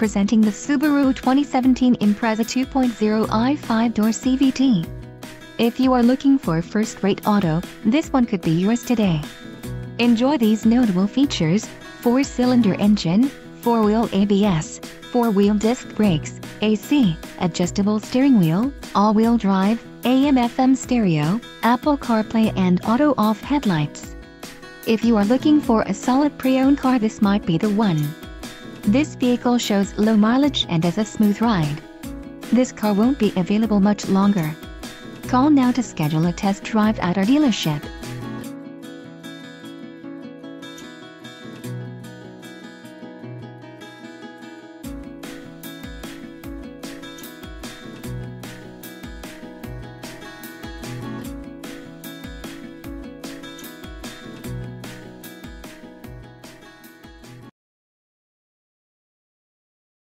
Presenting the Subaru 2017 Impreza 2.0i 5-door CVT. If you are looking for a first-rate auto, this one could be yours today. Enjoy these notable features: 4-cylinder engine, 4-wheel ABS, 4-wheel disc brakes, AC, adjustable steering wheel, all-wheel drive, AM/FM stereo, Apple CarPlay and auto-off headlights. If you are looking for a solid pre-owned car, this might be the one. This vehicle shows low mileage and has a smooth ride. This car won't be available much longer. Call now to schedule a test drive at our dealership.